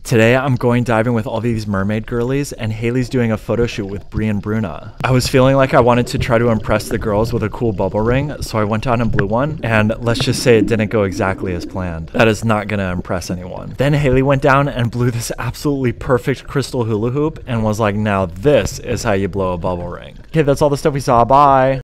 Today I'm going diving with all these mermaid girlies, and Haley's doing a photo shoot with Brie and Bruna. I was feeling like I wanted to try to impress the girls with a cool bubble ring, so I went out and blew one, and let's just say it didn't go exactly as planned. That is not gonna impress anyone. Then Haley went down and blew this absolutely perfect crystal hula hoop and was like, now this is how you blow a bubble ring. Okay, that's all the stuff we saw. Bye!